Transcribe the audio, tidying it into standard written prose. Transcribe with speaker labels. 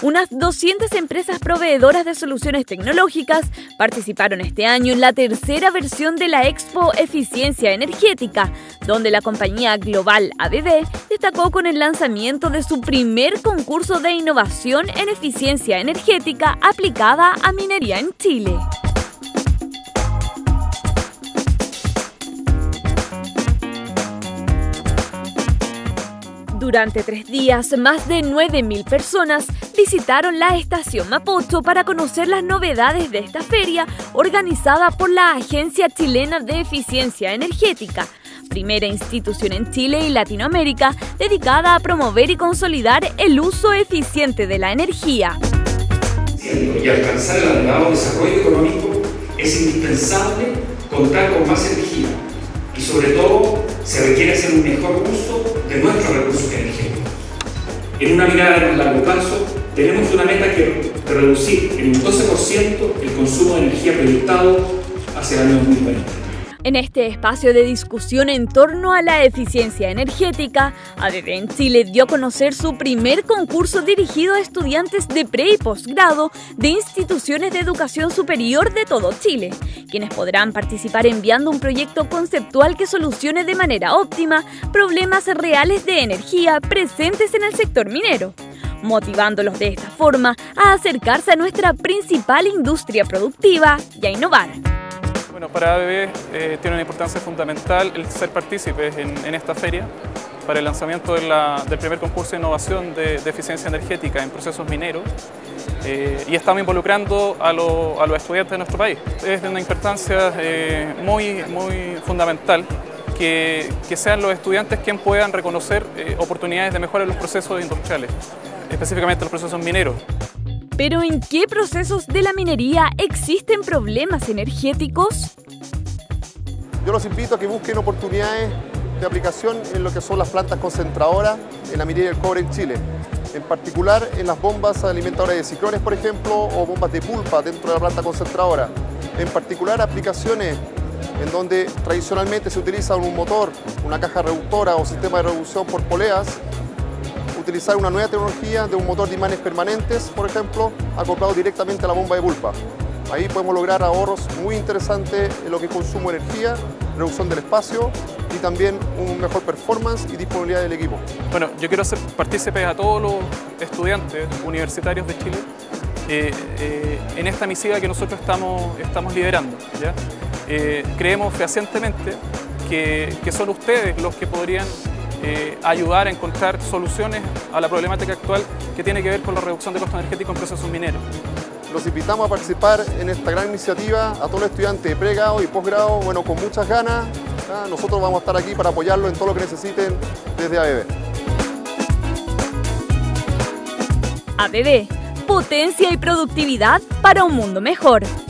Speaker 1: Unas 200 empresas proveedoras de soluciones tecnológicas participaron este año en la tercera versión de la Expo Eficiencia Energética, donde la compañía global ABB destacó con el lanzamiento de su primer concurso de innovación en eficiencia energética aplicada a minería en Chile. Durante 3 días, más de 9.000 personas visitaron la estación Mapocho para conocer las novedades de esta feria organizada por la Agencia Chilena de Eficiencia Energética, primera institución en Chile y Latinoamérica dedicada a promover y consolidar el uso eficiente de la energía.
Speaker 2: Y alcanzar el anhelado desarrollo económico es indispensable contar con más energía y sobre todo se requiere hacer un mejor uso de nuestros recursos energéticos. En una mirada a largo plazo, tenemos una meta que reducir en un 12% el consumo de energía proyectado hacia el año 2020.
Speaker 1: En este espacio de discusión en torno a la eficiencia energética, ABB en Chile dio a conocer su primer concurso dirigido a estudiantes de pre y posgrado de instituciones de educación superior de todo Chile, quienes podrán participar enviando un proyecto conceptual que solucione de manera óptima problemas reales de energía presentes en el sector minero, motivándolos de esta forma a acercarse a nuestra principal industria productiva y a innovar.
Speaker 3: Bueno, para ABB tiene una importancia fundamental el ser partícipes en esta feria para el lanzamiento del primer concurso de innovación de eficiencia energética en procesos mineros y estamos involucrando a los estudiantes de nuestro país. Es de una importancia muy fundamental que sean los estudiantes quienes puedan reconocer oportunidades de mejora en los procesos industriales, específicamente los procesos mineros.
Speaker 1: ¿Pero en qué procesos de la minería existen problemas energéticos?
Speaker 4: Yo los invito a que busquen oportunidades de aplicación en lo que son las plantas concentradoras en la minería del cobre en Chile. En particular en las bombas alimentadoras de ciclones, por ejemplo, o bombas de pulpa dentro de la planta concentradora. En particular aplicaciones en donde tradicionalmente se utiliza un motor, una caja reductora o sistema de reducción por poleas, utilizar una nueva tecnología de un motor de imanes permanentes, por ejemplo, acoplado directamente a la bomba de pulpa. Ahí podemos lograr ahorros muy interesantes en lo que es consumo de energía, reducción del espacio y también un mejor performance y disponibilidad del equipo.
Speaker 3: Bueno, yo quiero hacer partícipes a todos los estudiantes universitarios de Chile en esta misiva que nosotros estamos liderando, ¿ya? Creemos fehacientemente que son ustedes los que podrían ayudar a encontrar soluciones a la problemática actual que tiene que ver con la reducción de costos energéticos en procesos mineros.
Speaker 4: Los invitamos a participar en esta gran iniciativa, a todos los estudiantes de pregrado y posgrado, bueno, con muchas ganas. Nosotros vamos a estar aquí para apoyarlos en todo lo que necesiten desde ABB.
Speaker 1: ABB, potencia y productividad para un mundo mejor.